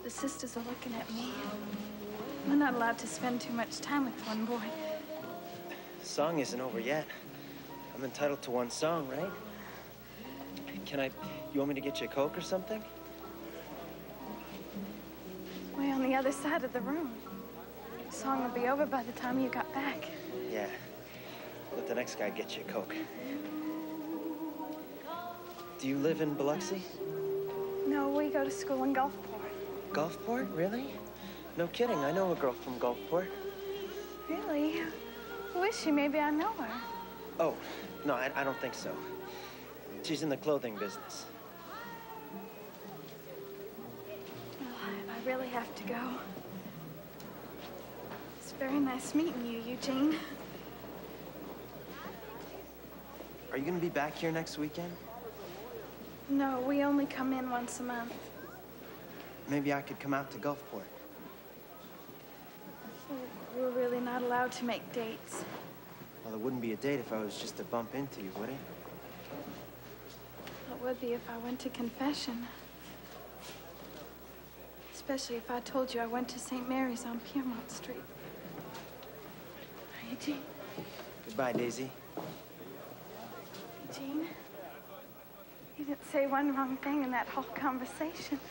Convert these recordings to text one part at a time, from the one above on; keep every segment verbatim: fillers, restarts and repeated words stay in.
the sisters are looking at me. We're not allowed to spend too much time with one boy. The song isn't over yet. I'm entitled to one song, right? Can I... You want me to get you a Coke or something? Way on the other side of the room. The song will be over by the time you got back. Yeah. Let the next guy get you a Coke. Do you live in Biloxi? No, we go to school in Gulfport. Gulfport? Really? No kidding. I know a girl from Gulfport. Really? Who is she? Maybe I know her. Oh, no, I, I don't think so. She's in the clothing business. Well, I, I really have to go. It's very nice meeting you, Eugene. Are you gonna be back here next weekend? No, we only come in once a month. Maybe I could come out to Gulfport. We're really not allowed to make dates. Well, it wouldn't be a date if I was just to bump into you, would it? It would be if I went to confession. Especially if I told you I went to Saint Mary's on Piermont Street. Eugene? Goodbye, Daisy. Eugene? You didn't say one wrong thing in that whole conversation.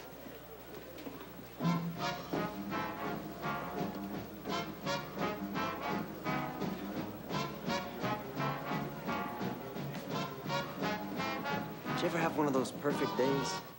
Did you ever have one of those perfect days?